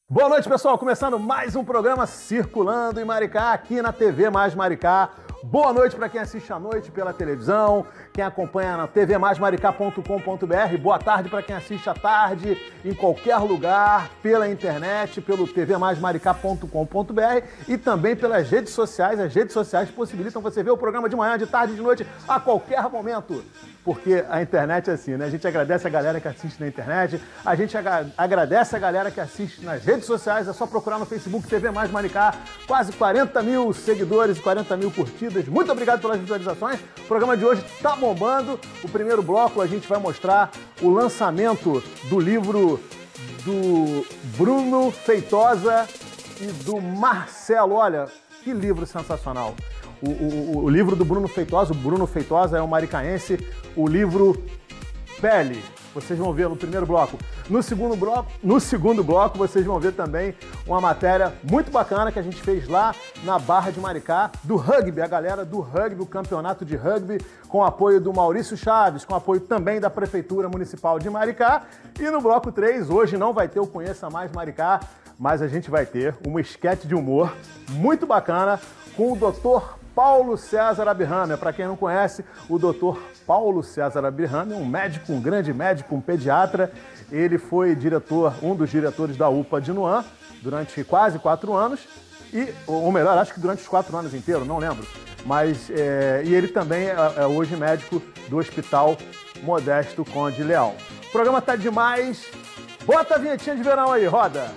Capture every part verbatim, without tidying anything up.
Boa noite, pessoal. Começando mais um programa Circulando em Maricá, aqui na T V Mais Maricá. Boa noite para quem assiste à noite pela televisão, quem acompanha na t v mais maricá ponto com ponto b r. Boa tarde para quem assiste à tarde, em qualquer lugar, pela internet, pelo t v mais maricá ponto com ponto b r e também pelas redes sociais. As redes sociais possibilitam você ver o programa de manhã, de tarde, de noite, a qualquer momento. Porque a internet é assim, né? A gente agradece a galera que assiste na internet, a gente agra- agradece a galera que assiste nas redes sociais, é só procurar no Facebook T V Mais Maricá, quase quarenta mil seguidores e quarenta mil curtidas. Muito obrigado pelas visualizações. O programa de hoje tá bombando. O primeiro bloco a gente vai mostrar o lançamento do livro do Bruno Feitosa e do Marcelo. Olha, que livro sensacional. O, o, o livro do Bruno Feitosa, o Bruno Feitosa é um maricaense, o livro Pele, vocês vão ver no primeiro bloco. No segundo bloco, no segundo bloco vocês vão ver também uma matéria muito bacana que a gente fez lá na Barra de Maricá, do rugby, a galera do rugby, o campeonato de rugby, com apoio do Maurício Chaves, com apoio também da Prefeitura Municipal de Maricá. E no bloco três, hoje não vai ter o Conheça Mais Maricá, mas a gente vai ter uma esquete de humor muito bacana com o doutor Paulo César Abirrame. Para quem não conhece, o doutor Paulo César Abirrame é um médico, um grande médico, um pediatra. Ele foi diretor, um dos diretores da U P A de Nuam durante quase quatro anos. E, ou melhor, acho que durante os quatro anos inteiros, não lembro. Mas, é, e ele também é, é hoje médico do Hospital Modesto Conde Leal. O programa tá demais. Bota a vinhetinha de verão aí, roda!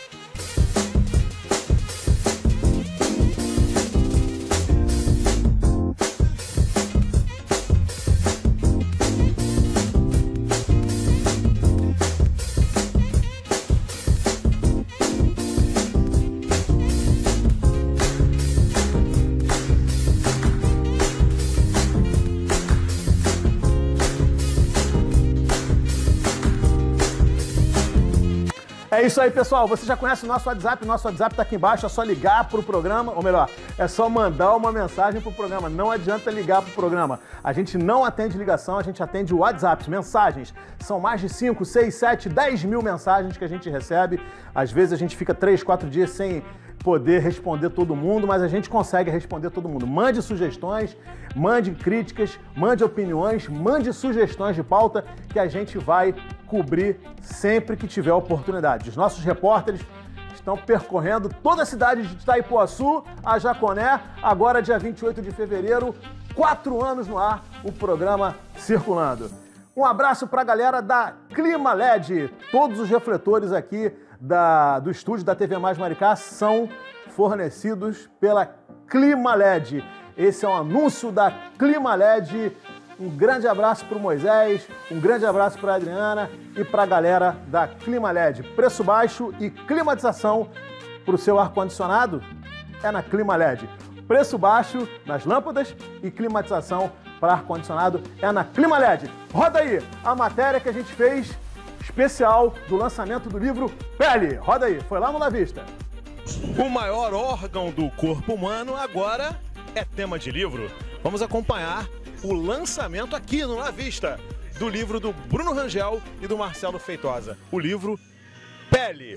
É isso aí, pessoal. Você já conhece o nosso WhatsApp. O nosso WhatsApp tá aqui embaixo. É só ligar pro programa. Ou melhor, é só mandar uma mensagem pro programa. Não adianta ligar pro programa. A gente não atende ligação, a gente atende WhatsApp. Mensagens. São mais de cinco, seis, sete, dez mil mensagens que a gente recebe. Às vezes a gente fica três, quatro dias sem poder responder todo mundo, mas a gente consegue responder todo mundo. Mande sugestões, mande críticas, mande opiniões, mande sugestões de pauta que a gente vai cobrir sempre que tiver oportunidade. Os nossos repórteres estão percorrendo toda a cidade de Itaipuaçu a Jaconé, agora dia vinte e oito de fevereiro, quatro anos no ar, o programa Circulando. Um abraço para a galera da Clima L E D. Todos os refletores aqui da, do estúdio da T V Mais Maricá são fornecidos pela Clima L E D. Esse é um anúncio da Clima L E D. Um grande abraço para o Moisés, um grande abraço para a Adriana e para a galera da Clima L E D. Preço baixo e climatização para o seu ar-condicionado é na Clima L E D. Preço baixo nas lâmpadas e climatização para ar-condicionado é na Clima L E D. Roda aí a matéria que a gente fez especial do lançamento do livro Pele. Roda aí, foi lá no La Vista. O maior órgão do corpo humano agora é tema de livro. Vamos acompanhar o lançamento aqui no La Vista do livro do Bruno Rangel e do Marcelo Feitosa. O livro Pele.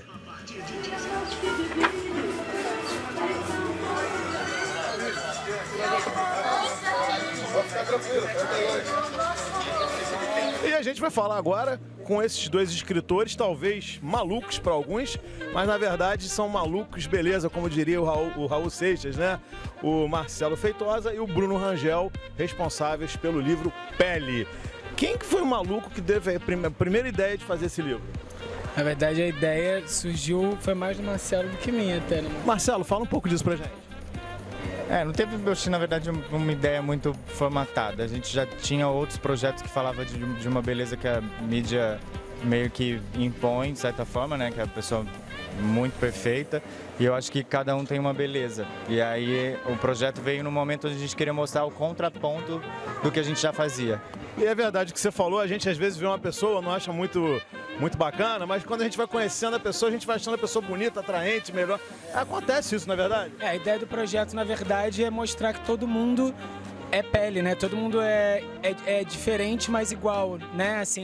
E a gente vai falar agora com esses dois escritores, talvez malucos para alguns, mas na verdade são malucos, beleza, como diria o Raul, o Raul Seixas, né? O Marcelo Feitosa e o Bruno Rangel, responsáveis pelo livro Pele. Quem que foi o maluco que teve a primeira ideia de fazer esse livro? Na verdade, a ideia surgiu, foi mais do Marcelo do que minha até, né? Marcelo, fala um pouco disso pra gente. É, não teve, na verdade, uma ideia muito formatada. A gente já tinha outros projetos que falavam de, de uma beleza que a mídia meio que impõe, de certa forma, né? Que é a pessoa muito perfeita. E eu acho que cada um tem uma beleza. E aí o projeto veio no momento onde a gente queria mostrar o contraponto do que a gente já fazia. E é verdade o que você falou, a gente às vezes vê uma pessoa, não acha muito, muito bacana, mas quando a gente vai conhecendo a pessoa, a gente vai achando a pessoa bonita, atraente, melhor. Acontece isso, não é verdade? É, a ideia do projeto, na verdade, é mostrar que todo mundo é pele, né? Todo mundo é, é, é diferente, mas igual, né? Assim,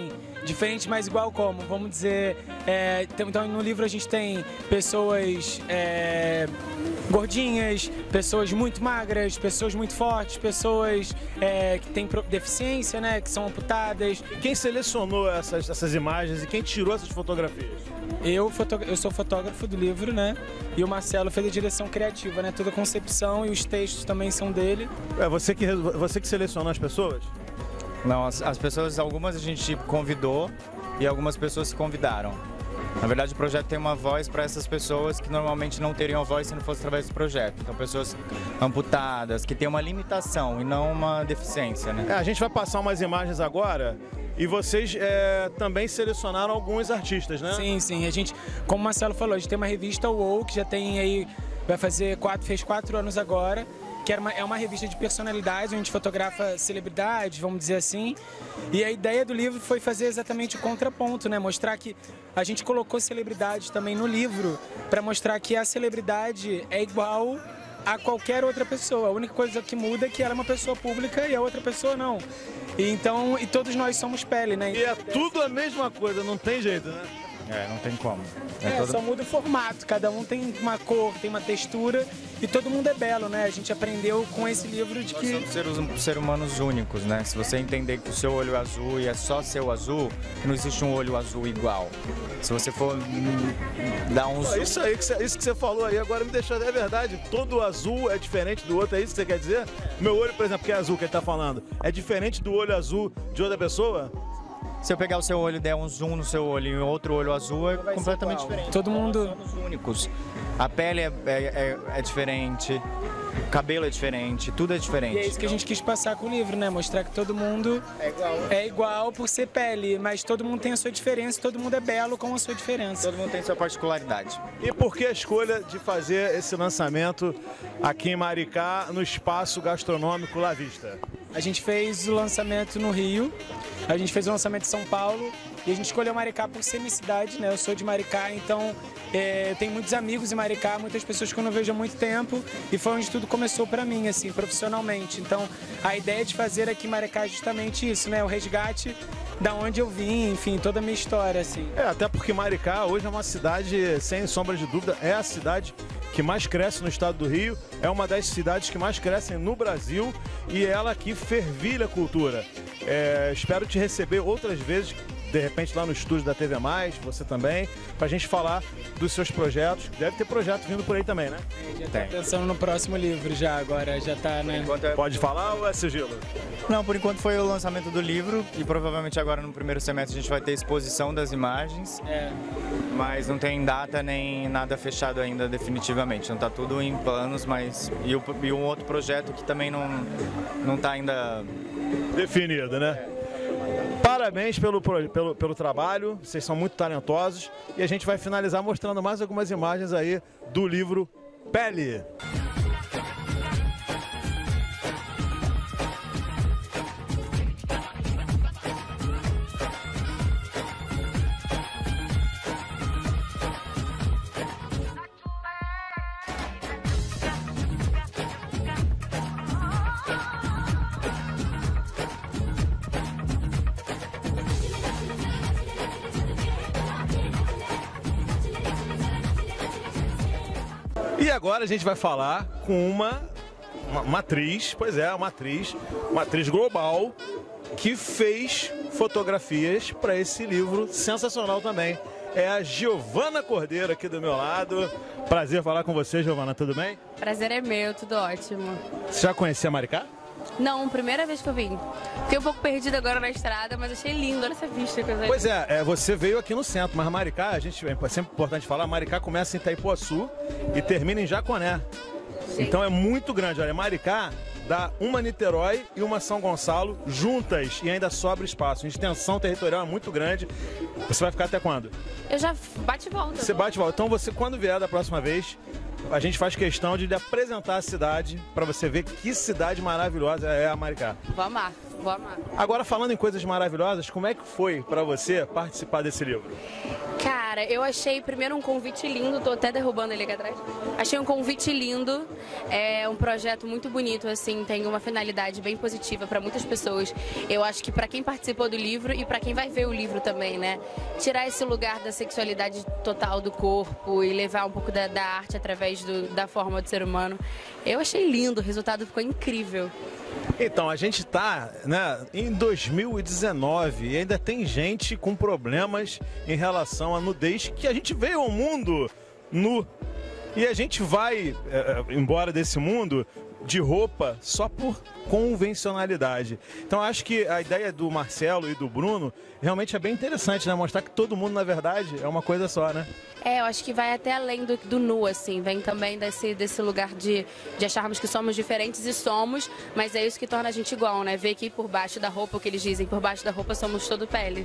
Diferente, mas igual como? Vamos dizer, é, então no livro a gente tem pessoas é, gordinhas, pessoas muito magras, pessoas muito fortes, pessoas é, que têm deficiência, né, que são amputadas. E quem selecionou essas, essas imagens e quem tirou essas fotografias? Eu, foto, eu sou fotógrafo do livro, né? E o Marcelo fez a direção criativa, né? Toda a concepção e os textos também são dele. É você que, você que selecionou as pessoas? Não, as, as pessoas, algumas a gente convidou e algumas pessoas se convidaram. Na verdade, o projeto tem uma voz para essas pessoas que normalmente não teriam voz se não fosse através do projeto. Então, pessoas amputadas, que têm uma limitação e não uma deficiência, né? É, a gente vai passar umas imagens agora e vocês é, também selecionaram alguns artistas, né? Sim, sim. A gente, como o Marcelo falou, a gente tem uma revista U O U, que já tem aí, vai fazer quatro, fez quatro anos agora, que era uma, é uma revista de personalidades, onde a gente fotografa celebridades, vamos dizer assim. E a ideia do livro foi fazer exatamente o contraponto, né? Mostrar que a gente colocou celebridades também no livro para mostrar que a celebridade é igual a qualquer outra pessoa. A única coisa que muda é que ela é uma pessoa pública e a outra pessoa não. E então, e todos nós somos pele, né? E é tudo a mesma coisa, não tem jeito, né? É, não tem como. É, é todo... só muda o formato, cada um tem uma cor, tem uma textura e todo mundo é belo, né? A gente aprendeu com esse livro de que... Nós somos seres, seres humanos únicos, né? Se você entender que o seu olho é azul e é só seu azul, não existe um olho azul igual. Se você for hum, dar uns... Pô, isso aí, que você, isso que você falou aí agora me deixou... É verdade, todo azul é diferente do outro, é isso que você quer dizer? Meu olho, por exemplo, que é azul, que ele tá falando, é diferente do olho azul de outra pessoa? Se eu pegar o seu olho e der um zoom no seu olho e outro olho azul, é completamente diferente. Todo mundo... Somos únicos. A pele é, é, é, é diferente, o cabelo é diferente, tudo é diferente. E é isso que a gente quis passar com o livro, né? Mostrar que todo mundo é igual, é igual por ser pele, mas todo mundo tem a sua diferença, todo mundo é belo com a sua diferença. Todo mundo tem sua particularidade. E por que a escolha de fazer esse lançamento aqui em Maricá, no Espaço Gastronômico La Vista? A gente fez o lançamento no Rio, a gente fez o lançamento em São Paulo e a gente escolheu Maricá por ser minha cidade, né? Eu sou de Maricá, então é, eu tenho muitos amigos em Maricá, muitas pessoas que eu não vejo há muito tempo e foi onde tudo começou pra mim, assim, profissionalmente. Então a ideia de fazer aqui em Maricá é justamente isso, né? O resgate da onde eu vim, enfim, toda a minha história, assim. É, até porque Maricá hoje é uma cidade, sem sombra de dúvida, é a cidade que mais cresce no estado do Rio, é uma das cidades que mais crescem no Brasil e ela aqui fervilha a cultura. É, espero te receber outras vezes, de repente lá no estúdio da T V Mais, você também, pra gente falar dos seus projetos. Deve ter projeto vindo por aí também, né? É, já tá pensando no próximo livro já, agora já tá, né? É... Pode falar ou é sigilo? Não, por enquanto foi o lançamento do livro e provavelmente agora no primeiro semestre a gente vai ter exposição das imagens. É. Mas não tem data nem nada fechado ainda definitivamente. Então tá tudo em planos, mas... E, o, e um outro projeto que também não, não tá ainda... definido, né? Parabéns pelo, pelo, pelo trabalho, vocês são muito talentosos e a gente vai finalizar mostrando mais algumas imagens aí do livro Pele. E agora a gente vai falar com uma, uma, uma atriz, pois é, uma atriz, uma atriz global que fez fotografias para esse livro sensacional também. É a Giovana Cordeiro aqui do meu lado. Prazer falar com você, Giovana, tudo bem? Prazer é meu, tudo ótimo. Você já conhecia Maricá? Não, primeira vez que eu vim. Fiquei um pouco perdida agora na estrada, mas achei lindo, olha essa vista. Coisa pois é, é, você veio aqui no centro, mas Maricá, a gente, é sempre importante falar, Maricá começa em Itaipuaçu e termina em Jaconé. Sim. Então é muito grande, olha, Maricá dá uma Niterói e uma São Gonçalo juntas e ainda sobra espaço. A extensão territorial é muito grande. Você vai ficar até quando? Eu já bate e volta. Você bate e volta. Então você, quando vier da próxima vez, a gente faz questão de lhe apresentar a cidade para você ver que cidade maravilhosa é a Maricá. Vou amar. vou amar. Agora, falando em coisas maravilhosas, como é que foi pra você participar desse livro? Cara, eu achei primeiro um convite lindo, tô até derrubando ele aqui atrás. Achei um convite lindo, é um projeto muito bonito, assim, tem uma finalidade bem positiva para muitas pessoas. Eu acho que para quem participou do livro e para quem vai ver o livro também, né? Tirar esse lugar da sexualidade total do corpo e levar um pouco da, da arte através do, da forma do ser humano. Eu achei lindo, o resultado ficou incrível. Então, a gente tá, né, em dois mil e dezenove e ainda tem gente com problemas em relação à nudez, que a gente veio ao mundo nu. E a gente vai é, embora desse mundo de roupa só por convencionalidade. Então acho que a ideia do Marcelo e do Bruno realmente é bem interessante, né? Mostrar que todo mundo, na verdade, é uma coisa só, né? É, eu acho que vai até além do, do nu, assim, vem também desse, desse lugar de, de acharmos que somos diferentes e somos, mas é isso que torna a gente igual, né? Ver que por baixo da roupa, o que eles dizem, por baixo da roupa somos todo pele.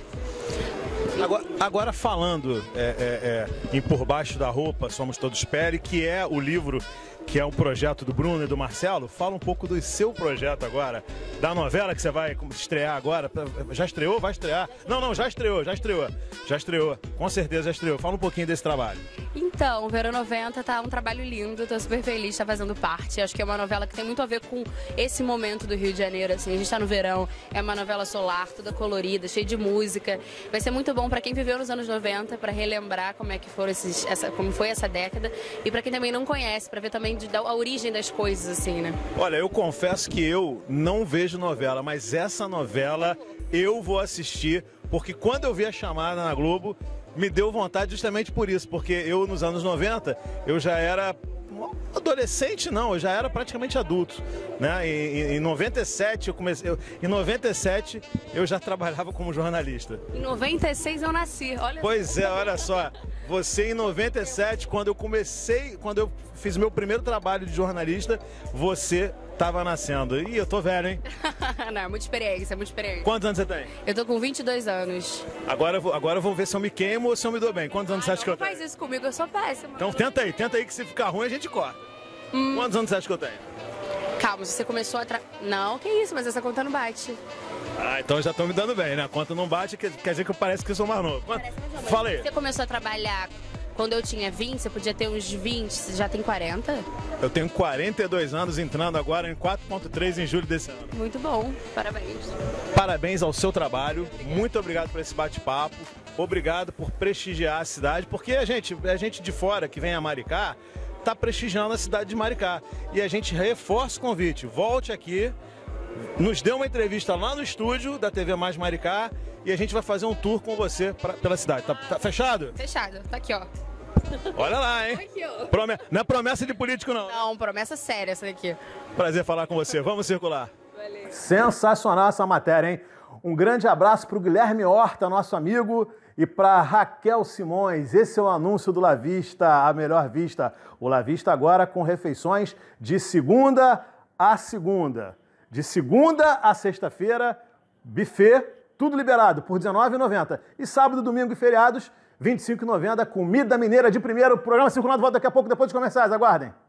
Agora, agora falando é, é, é, em Por Baixo da Roupa, Somos Todos Pele, que é o livro, que é um projeto do Bruno e do Marcelo, fala um pouco do seu projeto agora, da novela que você vai estrear agora. Já estreou? Vai estrear? Não, não, já estreou, já estreou. Já estreou, com certeza já estreou. Fala um pouquinho desse trabalho. Então, o Verão noventa tá um trabalho lindo, tô super feliz de estar fazendo parte. Acho que é uma novela que tem muito a ver com esse momento do Rio de Janeiro, assim. A gente tá no verão, é uma novela solar, toda colorida, cheia de música. Vai ser muito bom para quem viveu nos anos noventa, para relembrar como é que foram esses, essa, como foi essa década, e para quem também não conhece, para ver também de, da, a origem das coisas, assim, né? Olha, eu confesso que eu não vejo novela, mas essa novela eu vou assistir, porque quando eu vi a chamada na Globo, me deu vontade justamente por isso, porque eu, nos anos noventa, eu já era adolescente, não, eu já era praticamente adulto, né? Em, em noventa e sete, eu comecei, eu, em noventa e sete, eu já trabalhava como jornalista. Em noventa e seis eu nasci, olha. Pois é, olha só, você em noventa e sete, quando eu comecei, quando eu fiz meu primeiro trabalho de jornalista, você tava nascendo. Ih, eu tô velho, hein? Não, é muita experiência, é muita experiência. Quantos anos você tem? Eu tô com vinte e dois anos. Agora, eu vou- agora eu vou ver se eu me queimo ou se eu me dou bem. Quantos anos você acha que eu Não faz tenho? isso comigo, eu sou péssima. Então tenta aí, tenta aí que se ficar ruim a gente corta. Hum. Quantos anos você acha que eu tenho? Calma, se você começou a... Tra... Não, que isso, mas essa conta não bate. Ah, então já estão me dando bem, né? A conta não bate, quer quer dizer que eu parece que eu sou mais novo. Quanto- Fala aí. Você começou a trabalhar quando eu tinha vinte, você podia ter uns vinte, você já tem quarenta? Eu tenho quarenta e dois anos, entrando agora em quatro ponto três em julho desse ano. Muito bom, parabéns. Parabéns ao seu trabalho, muito obrigado por esse bate-papo, obrigado por prestigiar a cidade, porque a gente, a gente de fora que vem a Maricá, está prestigiando a cidade de Maricá. E a gente reforça o convite, volte aqui, nos dê uma entrevista lá no estúdio da T V Mais Maricá e a gente vai fazer um tour com você pra, pela cidade. Tá, tá fechado? Fechado, tá aqui, ó. Olha lá, hein? Aqui, ó. Prome- Não é promessa de político, não. Não, promessa séria essa daqui. Prazer falar com você. Vamos circular. Sensacional essa matéria, hein? Um grande abraço para o Guilherme Horta, nosso amigo, e para Raquel Simões. Esse é o anúncio do La Vista, a melhor vista. O La Vista agora com refeições de segunda a segunda. De segunda a sexta-feira, buffet, tudo liberado por dezenove reais e noventa centavos. E sábado, domingo e feriados, vinte e cinco reais e noventa centavos. Comida mineira de primeiro. O programa Circulando volta daqui a pouco, depois dos comerciais. Aguardem.